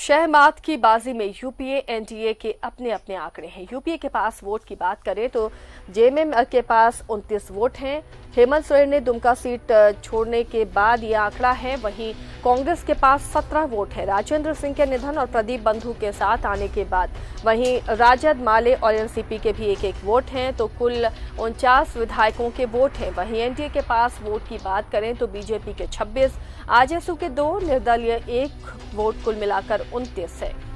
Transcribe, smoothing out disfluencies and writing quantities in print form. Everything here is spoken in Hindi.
शहमात की बाजी में यूपीए एनडीए के अपने अपने आंकड़े हैं। यूपीए के पास वोट की बात करें तो जेएमएम के पास 29 वोट हैं। हेमंत सोरेन ने दुमका सीट छोड़ने के बाद ये आंकड़ा है। वहीं कांग्रेस के पास 17 वोट है। राजेंद्र सिंह के निधन और प्रदीप बंधु के साथ आने के बाद वहीं राजद, माले और एनसीपी के भी एक एक वोट हैं, तो कुल 49 विधायकों के वोट हैं। वहीं एनडीए के पास वोट की बात करें तो बीजेपी के 26, आजसू के 2, निर्दलीय 1 वोट, कुल मिलाकर 29 है।